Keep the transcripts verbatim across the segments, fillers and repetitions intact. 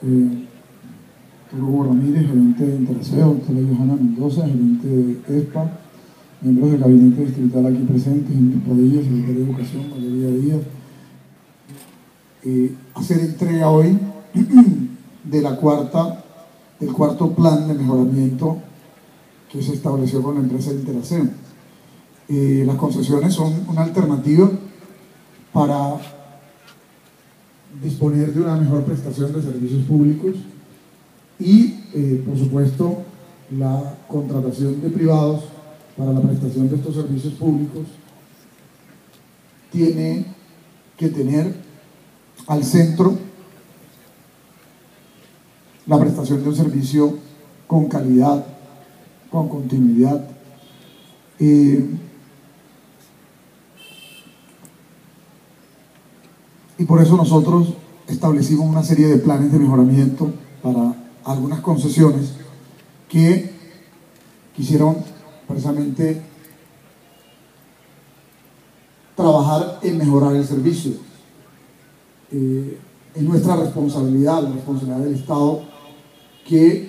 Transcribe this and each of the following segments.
eh, doctor Hugo Ramírez, gerente de Interaseo, doctora Johanna Mendoza, gerente de ESPA, miembros del gabinete distrital aquí presentes, Ingrid Padilla, secretaria de Educación, Valeria Díaz, eh, hacer entrega hoy de la cuarta, del cuarto plan de mejoramiento que se estableció con la empresa Interaseo. Eh, las concesiones son una alternativa para disponer de una mejor prestación de servicios públicos y, eh, por supuesto, la contratación de privados para la prestación de estos servicios públicos tiene que tener al centro la prestación de un servicio con calidad, con continuidad. Eh, y por eso nosotros establecimos una serie de planes de mejoramiento para algunas concesiones que quisieron precisamente trabajar en mejorar el servicio. Eh, es nuestra responsabilidad, la responsabilidad del Estado, que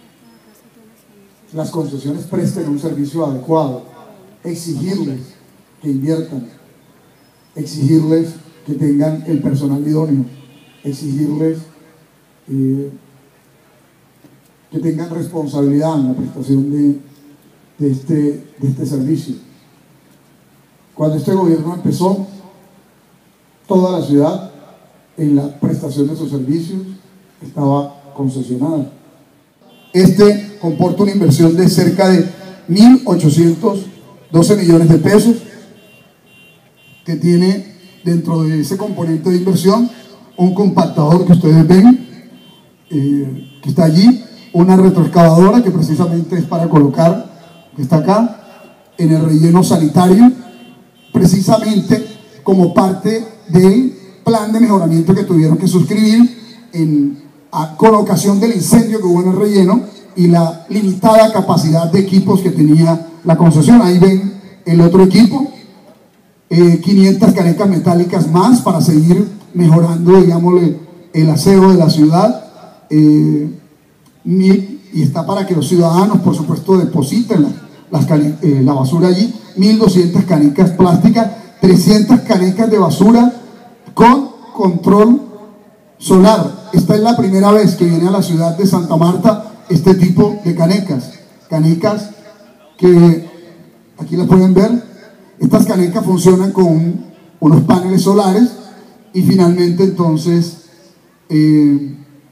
las concesiones presten un servicio adecuado, exigirles que inviertan, exigirles que tengan el personal idóneo, exigirles eh, que tengan responsabilidad en la prestación de, de, este, de este servicio. Cuando este gobierno empezó, toda la ciudad en la prestación de sus servicios estaba concesionada. Este comporta una inversión de cerca de mil ochocientos doce millones de pesos, que tiene dentro de ese componente de inversión un compactador que ustedes ven, eh, que está allí, una retroexcavadora que precisamente es para colocar, que está acá, en el relleno sanitario, precisamente como parte del plan de mejoramiento que tuvieron que suscribir en, a, con ocasión del incendio que hubo en el relleno y la limitada capacidad de equipos que tenía la concesión. Ahí ven el otro equipo, eh, quinientas canecas metálicas más para seguir mejorando, digámosle, el aseo de la ciudad, eh, mil, y está para que los ciudadanos, por supuesto, depositen la, las eh, la basura allí, mil doscientas canecas plásticas, trescientas canecas de basura con control solar. Esta es la primera vez que viene a la ciudad de Santa Marta este tipo de canecas, canecas que aquí las pueden ver. Estas canecas funcionan con unos paneles solares y finalmente entonces eh,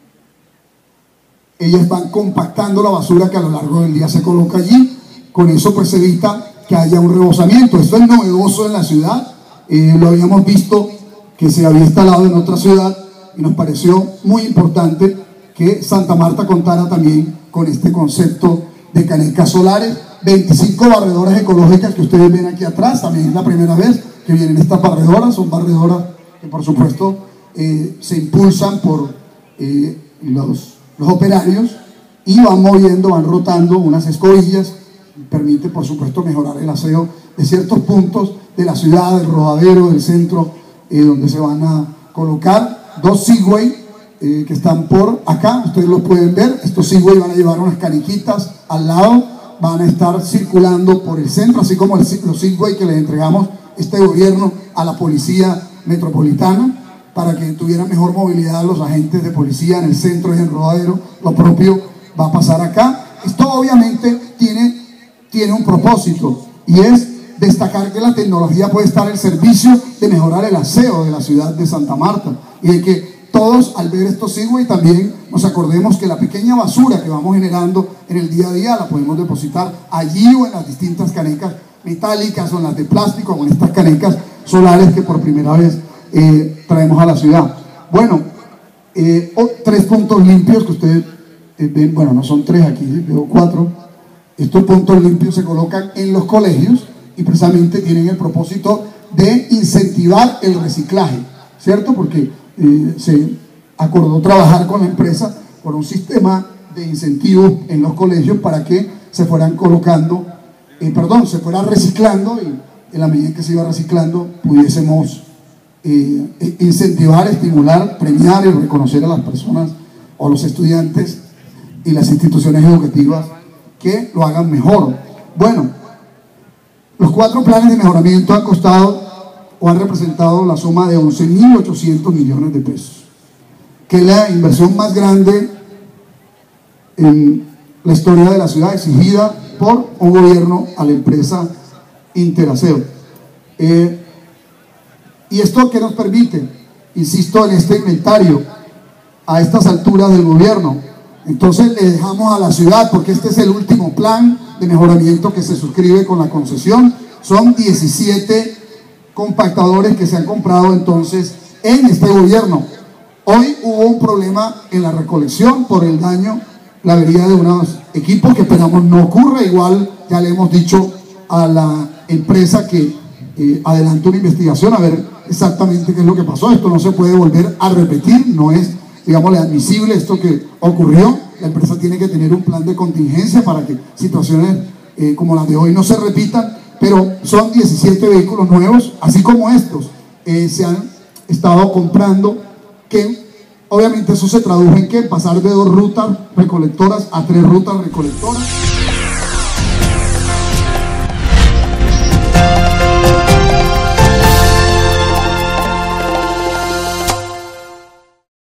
ellas van compactando la basura que a lo largo del día se coloca allí. Con eso pues se evita que haya un rebosamiento. Esto es novedoso en la ciudad, eh, lo habíamos visto que se había instalado en otra ciudad y nos pareció muy importante que Santa Marta contara también con este concepto de canecas solares. Veinticinco barredoras ecológicas que ustedes ven aquí atrás, también es la primera vez que vienen estas barredoras. Son barredoras que por supuesto eh, se impulsan por eh, los, los operarios y van moviendo, van rotando unas escobillas. Permite por supuesto mejorar el aseo de ciertos puntos de la ciudad, del Rodadero, del centro, eh, donde se van a colocar dos Seaway eh, que están por acá, ustedes los pueden ver. Estos Seaway van a llevar unas caniquitas al lado, van a estar circulando por el centro, así como el, los Seaway que les entregamos este gobierno a la policía metropolitana para que tuvieran mejor movilidad los agentes de policía en el centro y en Rodadero. Lo propio va a pasar acá. Esto obviamente tiene, tiene un propósito, y es destacar que la tecnología puede estar al servicio de mejorar el aseo de la ciudad de Santa Marta, y de que todos, al ver estos Seaway, también nos acordemos que la pequeña basura que vamos generando en el día a día la podemos depositar allí, o en las distintas canecas metálicas, o en las de plástico, o en estas canecas solares que por primera vez eh, traemos a la ciudad. Bueno, eh, oh, tres puntos limpios que ustedes eh, ven, bueno, no son tres aquí, veo cuatro. Estos puntos limpios se colocan en los colegios y precisamente tienen el propósito de incentivar el reciclaje, ¿cierto? Porque eh, se acordó trabajar con la empresa por un sistema de incentivos en los colegios para que se fueran colocando, eh, perdón, se fuera reciclando, y en la medida en que se iba reciclando pudiésemos eh, incentivar, estimular, premiar y reconocer a las personas o los estudiantes y las instituciones educativas que lo hagan mejor. Bueno, los cuatro planes de mejoramiento han costado o han representado la suma de once mil ochocientos millones de pesos, que es la inversión más grande en la historia de la ciudad, exigida por un gobierno a la empresa Interaseo. Eh, ¿Y esto qué nos permite? Insisto, en este inventario, a estas alturas del gobierno, entonces le dejamos a la ciudad, porque este es el último plan de mejoramiento que se suscribe con la concesión. Son diecisiete compactadores que se han comprado entonces en este gobierno. Hoy hubo un problema en la recolección por el daño, la avería de unos equipos que esperamos no ocurra. Igual ya le hemos dicho a la empresa que eh, adelante una investigación a ver exactamente qué es lo que pasó. Esto no se puede volver a repetir, no es, digámosle, admisible esto que ocurrió. La empresa tiene que tener un plan de contingencia para que situaciones eh, como las de hoy no se repitan, pero son diecisiete vehículos nuevos, así como estos, eh, se han estado comprando, que obviamente eso se tradujo en que pasar de dos rutas recolectoras a tres rutas recolectoras.